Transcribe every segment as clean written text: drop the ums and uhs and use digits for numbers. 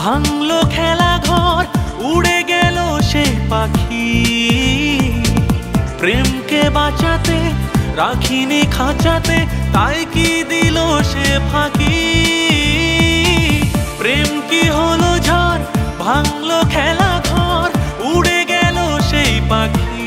ভাঙলো খেলা ঘর, উড়ে গেল সেই পাখি। প্রেমকে বাঁচাতে রাখিনি খাঁচাতে, তাই কি দিল সে ফাঁকি। প্রেম কি হলো ঝড়, ভাঙলো খেলা ঘর, উড়ে গেল সেই পাখি।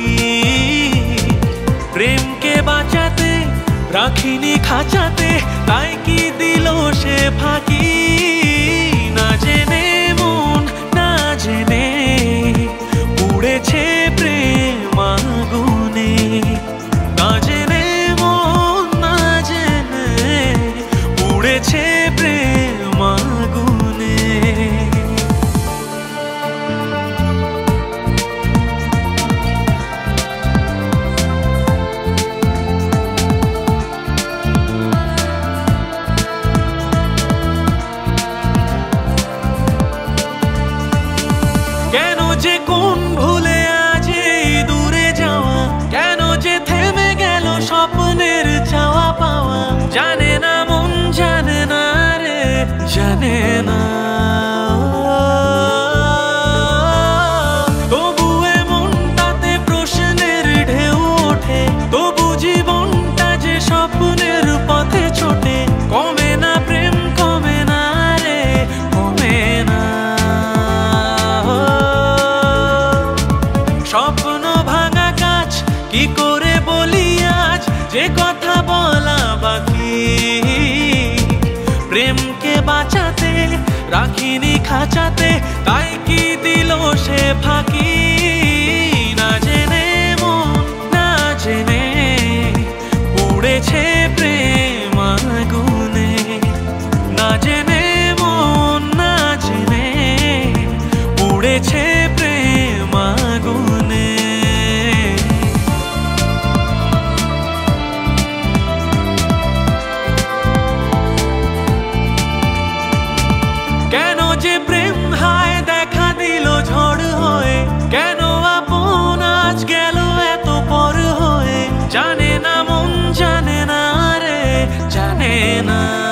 প্রেমকে বাঁচাতে রাখিনি খাঁচাতে, তাই কি দিল সে ফাঁকি। না জেনে মন না জেনে উড়েছে প্রেম আগুনে। না জেনে মন না জেনে উড়েছে প্রেম আগুনে। কেন যে কোন ভুলে আজ এই দূরে যাওয়া, কেন যে থেমে গেল স্বপ্নের চাওয়া পাওয়া। জানে না মন জানে না রে, জানে না। তবু মনটাতে প্রশ্নের ঢেউ ওঠে, তবু জীবনটা যে স্বপ্নের পথে ছোটে। কমে না প্রেম কমে না রে, কমে না। স্বপ্ন ভাঙা কাজ কি করে বলি আজ, যে কথা বলা বাকি। প্রেমকে বাঁচাতে রাখিনি খাঁচাতে, তাই কি দিল সে ফাঁকি। না জেনে মন না জেনে উড়েছে প্রেম আগুনে। না জেনে মন না জেনে উড়েছে প্রেম আগুনে। কেন যে প্রেম হায় দেখা দিল ঝড় হয়ে, কেন আপন আজ গেল এত পর হয়ে। জানে না মন জানে না রে, জানে না।